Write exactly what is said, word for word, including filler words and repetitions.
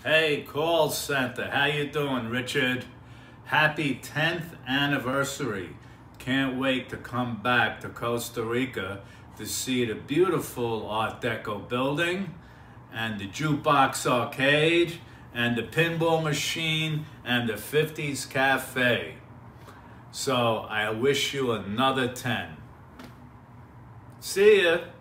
Hey, call center. How you doing, Richard? Happy tenth anniversary. Can't wait to come back to Costa Rica to see the beautiful Art Deco building and the jukebox arcade and the pinball machine and the fifties cafe. So I wish you another ten. See ya.